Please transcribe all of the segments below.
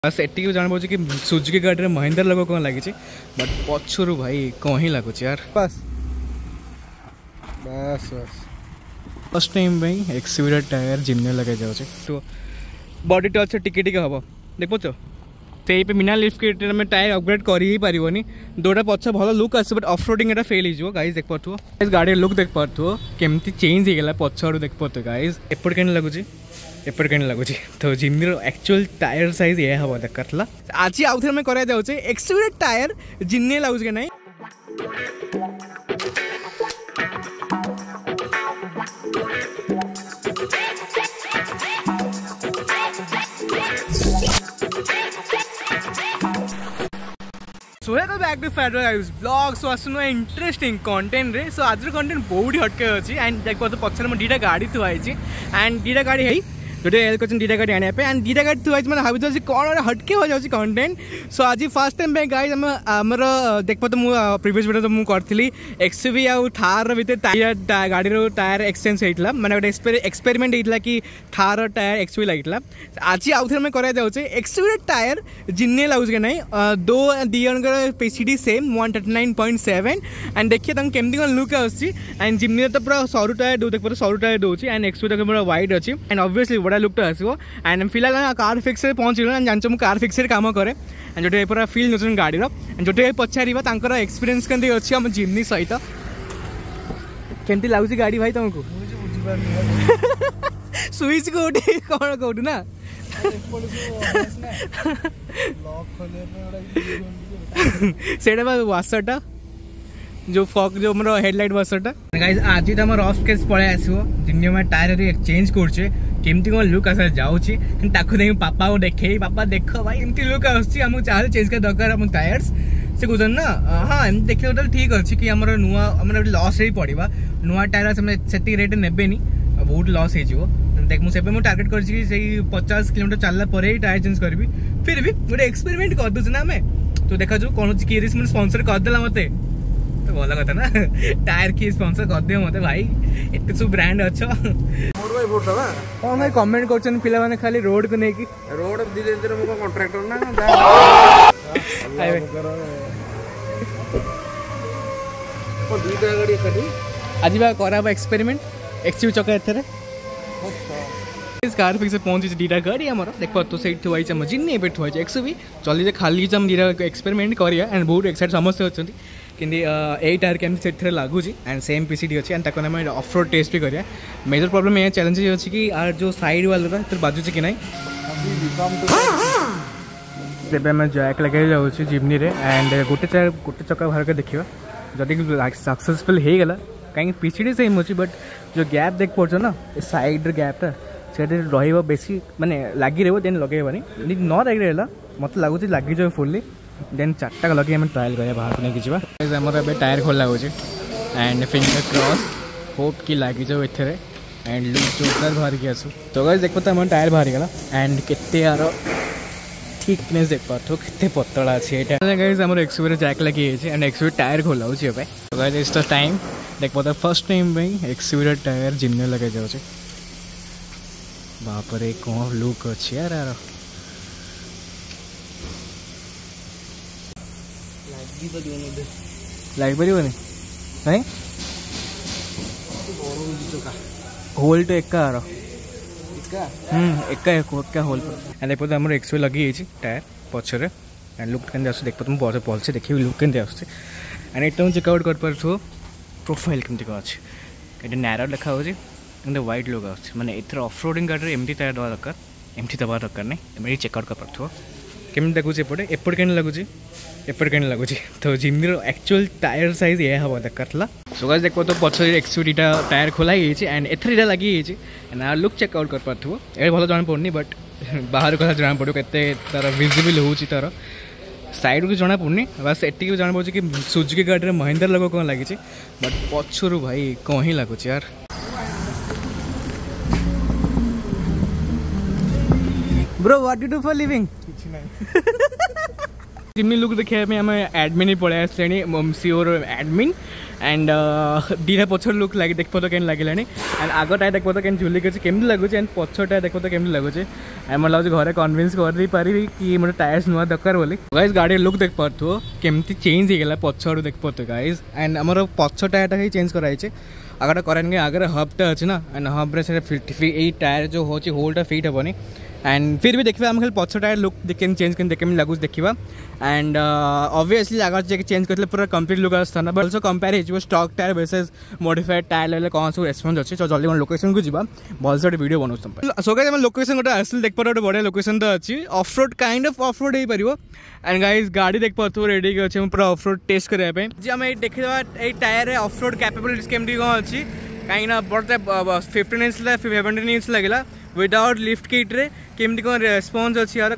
बस एटी जान पाँच कि सुजुकी गाड़ी में महिंद्रा लोग कौन लगी बट पछरू भाई कौन ही लगुच यार। बस बस बस फर्स्ट टाइम भाई एक्सयूवी टायर जिम्ने लगे जाऊँ तो बॉडी टच टिके टिके हम देख पाच से बिना लिफ्ट किट में टायर अपग्रेड कर ही पारिबनी दोटा पछ भल लुक आस बट ऑफ रोडिंग एटा फेल हो गाइज देख पार्थो गाड़ी लुक देख पार्थो केमती चेंज हो गला पछाड़ू देख पार्थो गाइज एपट के लगुच एपट के लगुच तो जिम्नी एक्चुअल टायर साइज ये हम दरकार आज आउ थे करा जाऊे एक्सयूवी टायर जिन्ने लगुच के ना so welcome back to federal guys vlog. So आसुन इंटरेस्टिंग कंटेंट रे। सो आज कंटेंट बहुत हटके अच्छी एंड देख पार्थ पछर में दीटा गाड़ी थुआई एंड दीटा गाड़ी है जोटे हेल्प कर दीटा गाड़ी आने एंड दीटा गाड़ी थुआई मैंने भाई कौन हटके हो जाऊँ कंटेंट। सो आज फर्स्ट टाइम गाइज आमर देख पार्थ मुझे प्रिवियस वीडियो तो मुझे करी एक्सयूवी आउ थार भितर गाड़ी टायर एक्सचेंज होता मैंने गोटे एक्सपेरिमेंट होता कि थार टायर एक्सयूवी लगी आज आउ थे करा जाऊे एक्सयूवी टायर जिन्ने लगुच के ना दो जन पीसीडी सेम 139.7 एंड देखिए केमती कौन लुक आसंड जिम्नी तो पूरा सरू टायर देख पार्थ सरू टायर दूसरी एंड एक्सयूवी पूरा वाइड अच्छी एंड ऑब्वियसली बड़ा लुक तो आसो एंड फिलहाल कार फिक्स पहुँचल एंड जान मुझे कार फिक्स काम करे एंड जो पूरा फिल नौ गाड़ी जो पचार एक्सपीरियंस के अच्छी आम जिम्नी सहित केमती लगुच गाड़ी भाई तुमको स्विच कौटे कौन कौटू ना से वाशरटा जो फक जो मोर हेडलाइट वाशरटा गाइस आज तो आम रफ केस पड़े आसो जिन टायर एक्सचेंज करछे केमती कौन लुक आस जाऊँगी देख पापा को देखे पापा देख भाई एमती लुक आमको चाहे चेंज कर दरकार आम टायर्स से कहते ना हाँ एम देखिए टोटल ठीक अच्छे कि आम नुआ लस हो पड़ा नुआ टायर से रेट ने बहुत लस हो देख मुझे टार्गेट कर 50 किलोमीटर चलला ही टायर चेंज करी फिर भी गोटे एक्सपेरिमेंट कर दूसरे ना आम तो देखा जो कौन किए स्पॉन्सर करदेला मत तो भल कथा ना टायर किए स्पॉन्सर करदे मत भाई एत सब ब्रांड अच्छ कौन भाई कमेंट कर पिला माने खाली रोड को नहीं रोड धीरे धीरे मो कॉन्ट्रैक्टर ना दुईटा गाड़ी एकाठी आज बा करा एक्सपेरिमेंट एक्सयूवी चका एथरे इस कार फिक्स पहुंची दीटा गाड़ी आमर देख तो से थुआई जिन्नी एबे थुआई एक्सयूवी चली खाली हम दीटा एक्सपेरिमेंट करिया एंड बहुत एक्साइट समस्या अच्छा कि ए टायर केमती से लगुच एंड सेम पीसीडी अच्छी एंड ताको आम ऑफ रोड टेस्ट भी करिया मेजर प्रॉब्लम ये चैलेंजेस अच्छी कि आर जो साइड वाला बाजुचे कि ना आम जैक लगे जाऊँ जिम्नी रे एंड गोटे चक्का बाहर के देखा जदि सक्सेसफुल हो गला कहीं पीसीडी सेम अच्छी बट जो गैप देख पार्छ ना साइड गैपटा से बेसी माने लगी रही देन लगे न लगी रहा मत लगुच लगी जाए फुल्ली देन चार्टा लगे आम ट्रायल करें बाहर को नहीं जावा आमर ए टायर खोला हो एंड फिंगर क्रॉस होप कि लगी जाओ एथे एंड लुक जोरदार बाहर की आसू तो गाइस देख पाता टायर बाहर गला एंड केते यार थिकनेस देख पार्थो केते पतला अच्छे गाइस आमर एक्सयूवी जैक लगी एंड एक्सयूवी टायर खोला हो तो गाइस इट्स द टाइम देख पाता फर्स्ट टाइम भाई एक्सयूवी टायर जिम्ने लगे जाऊे बापरे कौन लुक अच्छी यार यार लग पारे नहीं होल तो एका एका होल देखो आम एक्सयूवी लगी टायर पछरे एंड लुक के देख पाते भलसे देखिए लुक के एंड एक चेकआउट कर पार्थ प्रोफाइल केमती कौन अच्छे ये नैरो देखा व्हाइट लुक आस मैंने एथर ऑफ रोडिंग गाड़ी एमती टायर दवा दरकार एमती दवा दरकार नहीं चेकआउट कर पार्थ केमती लगुच एपट के लगुच एपट के लगुच तो जिम्नी एक्चुअल टायर साइज ये हम दरकार सो गाइस देख तो पछ एक्सयूवी टायर खोला एंड एथर लगी एंड आर लुक चेकआउट कर पार्थ ये भल जाना पड़नी बट बाहर कथा जाना पड़ो के तार विजिबल हो तार साइड को जाना पड़नी बस एटी जाना पड़े कि सुजुकी गाड़ी में महिंद्रा लोग कौन लगी बट पछरू भाई कौन ही लगुच यार। Bro what you do for living Jimny look देखा आम एडमिन ही पड़े आसे सीओर एडमिन एंड दीटा पछर लुक लगे देख तो केन लगे एंड आग टायर देख तो केन झुलिक अच्छे केमती लगुच एंड पछ टायर देख तो केमती लगुच एंड मतलब लगे घरे कन्विन्स कर पारि कि मोटे टायर्स नुआ दरकार बोली गाइज गाड़ी लुक देख पार्थो केमती चेंज होगा पछाड़ू देख पार्थो गाइज एंड आमर पछ टायरटा ही चेंज कराई आगटा करानी आगे हबटा अच्छे ना एंड हब्रे से टायर जो हो होलटा फिट हेनी एंड फिर भी देखा आम खाली पछ टायर लुक चेंज कर केमी लगुच देखा एंड ऑब्वियसली आगे जाके चेंज करते पूरा कंप्लीट लुक आसता बट ऑल्सो कंपेयर हो stock tyre versus modified tyre level कौन सब रेस्पॉन्स अच्छे तो जल्दी लोकेशन को जीवा भलसे गोटे वीडियो बनाऊँ सो गाइस लोकेशन गोटे आसल देख पारे गोटे बढ़िया लोकेशन तो अच्छी off road kind of off road हो पार एंड गाइस गाड़ी देख पार्थ रेडी अच्छे पूरा ऑफ रोड टेस्ट करने जी आम देखा ये टायर ऑफ रोड कैपेबिलिटीज केमती कौन अच्छी कहीं बड़े 15 इंच 17 इंच लगे विदाउट लिफ्ट किट रे केमती कौन रेस्पॉन्स अच्छी यार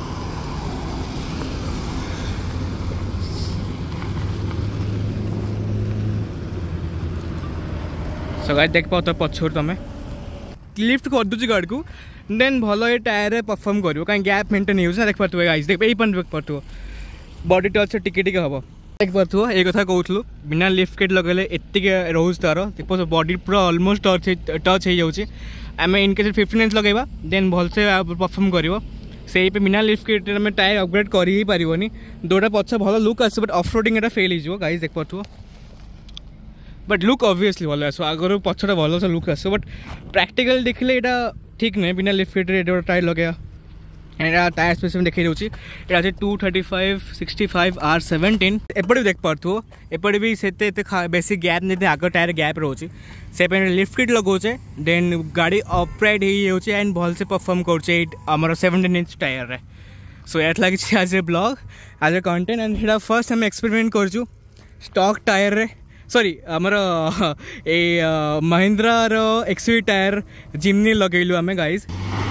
सो गाइस देख पाओ तो पछोर तुम लिफ्ट कर दूसरी गाड़ी को देन भल ये टायर परफॉर्म कर कहीं गैप मेंटेन हो देख पार्थ गाइस देख देख पार्थ बॉडी टच टिके टिके हम देख पार्थ ये कथा कहूँ बिना लिफ्ट किट लगे एतिक रोज तार देख बॉडी पूरा ऑलमोस्ट टच हो जाऊँगी आम इनकेस 15 इंच लगेगा देन भलसे परफॉर्म कर से बिना लिफ्ट किट में टायर अपग्रेड कर ही पारनी दोटा पछ भल लुक आस बट ऑफ रोडिंग एटा फेल हो गाइस देख पार्थ बट लुक ऑब्वियसली भल आस आगर पछटा भल से लुक आस बट प्रैक्टिकल देखले यहाँ ठीक नहीं बिना लिफ्ट किट टायर लगे टायर स्पेस में देखी दूसरी यहाँ 235 65 R17 एपटे भी देख पार्थ एपटे भी से बेसी गैप नहीं आग टायर गैप रोचे से लिफ्ट किट लगाऊे देन गाड़ी अपराइट हो एंड भल से परफॉर्म कर 17 इंच टायर सो ये लगी आज ए ब्लॉग आज ए कंटेंट एंड यहाँ फर्स्ट आम एक्सपेरिमेंट कर स्टॉक टायर रे सॉरी आमर ए महिंद्रा XV टायर जिम्नी लगेलु आम गाइज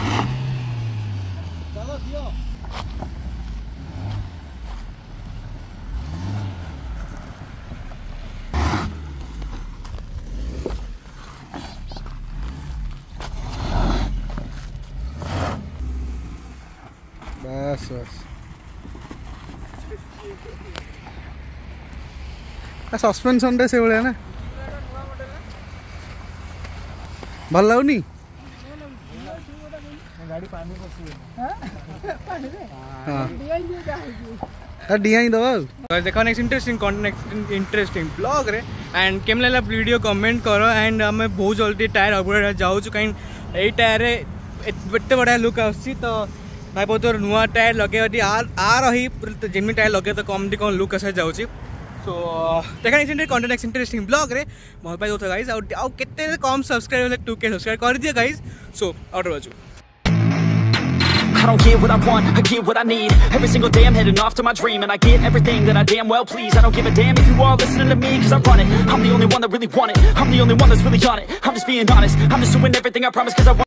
बस बस सस्पेंशन रे से भाया ना भल लगुनि डिहाई दबा देखो next interesting content interesting vlog रे एंड केम लगा वीडियो कमेंट करो एंड आम बहुत जल्दी टायर अपग्रेड जाऊँ कहीं ये टायर एत बढ़िया लुक आसी तो भाई बहुत नुआ टायर लगे आ रही जिमी टायर लगे तो कम कौन लुक आसा जाऊँगी सो देखा कंटेंट नेक्स्ट इंटरेस्टिंग ब्लॉग रे भल पाई दो गाइज आउ केते कम सब्सक्राइब 2K सब्सक्राइब कर दिए गाइज सो आउट बाजू I don't get what I want, I get what I need. Every single day I'm heading off to my dream, and I get everything that I damn well please. I don't give a damn if you all listening to me, cause I run it. I'm the only one that really want it. I'm the only one that's really on it. I'm just being honest, I'm just doing everything I promise, cause I want